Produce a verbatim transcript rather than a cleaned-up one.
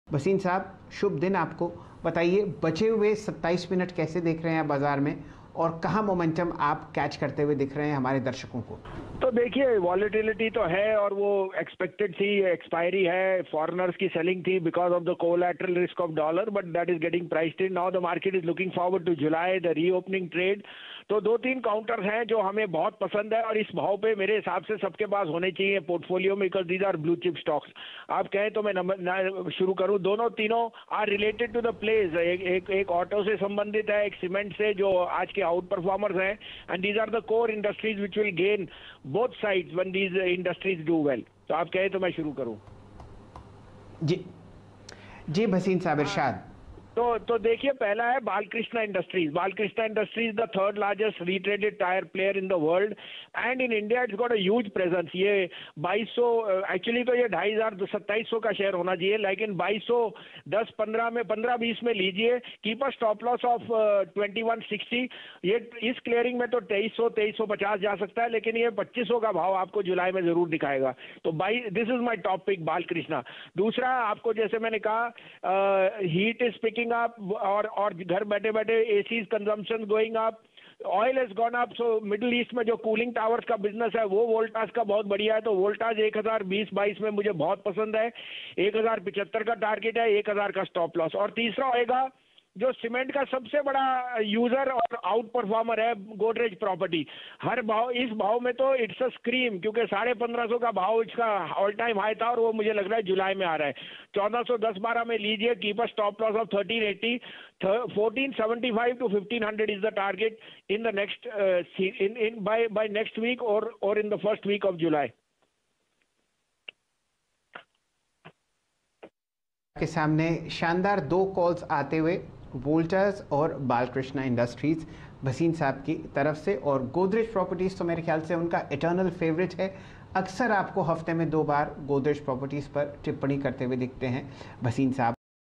वसीम साहब, शुभ दिन आपको। बताइए, बचे हुए सत्ताईस मिनट कैसे देख रहे हैं बाजार में, और कहाँ मोमेंटम आप कैच करते हुए दिख रहे हैं हमारे दर्शकों को? तो देखिए, वॉलेटिलिटी तो है और वो एक्सपेक्टेड थी, एक्सपायरी है, फॉरेनर्स की सेलिंग थी because of the collateral risk of dollar, but that is getting priced in. Now the market is looking forward to July, the reopening trade. तो दो तीन काउंटर हैं जो हमें बहुत पसंद है और इस भाव पे मेरे हिसाब से सबके पास होने चाहिए पोर्टफोलियो में, because these are blue chip stocks. आप कहें तो मैं नंबर शुरू करूं, दोनों तीनों are related to the place. एक एक एक ऑटो से संबंधित है, एक सीमेंट से, जो आज के आउट परफॉर्मर्स हैं, and these are the core industries which will gain both sides when these industries do well. तो आप कहें तो मैं शुरू करूं? जी जी भसीन साहब, इरशाद। तो तो देखिए, पहला है Balkrishna industries. Balkrishna industries the third largest retreaded tyre player in the world, and in India it's got a huge presence. ये बाईस सौ, एक्चुअली तो ये ढाई हजार सत्ताईस सौ का शेयर होना चाहिए, लेकिन बाईस सौ दस पंद्रह में, पंद्रह बीस में लीजिए। Keep a stop loss of twenty one sixty. ये इस क्लियरिंग में तो तेईस सौ तेईस सौ पचास जा सकता है, लेकिन ये पच्चीस सौ का भाव आपको जुलाई में जरूर दिखाएगा। तो buy this is my top pick, Balkrishna. दूसरा, आपको जैसे मैंने कहा, हीट इज पिकिंग अप, और और घर बैठे बैठे AC consumption going up, oil has gone up. So Middle East में जो कूलिंग टावर्स का बिजनेस है वो वोल्टास का बहुत बढ़िया है। तो वोल्टास एक हजार बीस बाईस में मुझे बहुत पसंद है। एक हजार पिछहत्तर का टारगेट है, एक हजार का स्टॉप लॉस। और तीसरा होएगा जो सीमेंट का सबसे बड़ा यूजर और आउट परफॉर्मर है, गोदरेज प्रॉपर्टी। हर भाव, इस भाव में तो इट्स अ स्क्रीम, क्योंकि साढ़े पंद्रह सौ का भाव इसका ऑल टाइम हाई था और वो मुझे लग रहा है जुलाई में आ रहा है। चौदह सौ दस बारह में लीजिए, keep a stop loss of thirteen eighty. Fourteen seventy five to fifteen hundred is the target in the next in in by by next week और और in the first week of July. के सामने शानदार दो calls आते हुए, वोल्टास और Balkrishna industries Bhasin साहब की तरफ से। और गोदरेज प्रॉपर्टीज़ तो मेरे ख्याल से उनका इटर्नल फेवरेट है। अक्सर आपको हफ्ते में दो बार गोदरेज प्रॉपर्टीज़ पर टिप्पणी करते हुए दिखते हैं भसीन साहब।